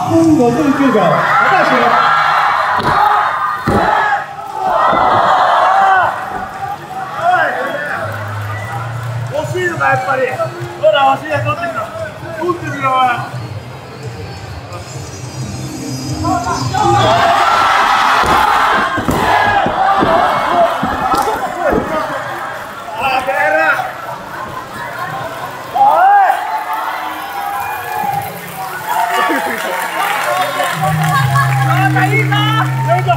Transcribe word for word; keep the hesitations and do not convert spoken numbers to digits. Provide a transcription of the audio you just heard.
分五十九秒，大学。 惜しいのかやっぱり。ほら惜しいや取ってみろ。取ってみろおい。いいぞ！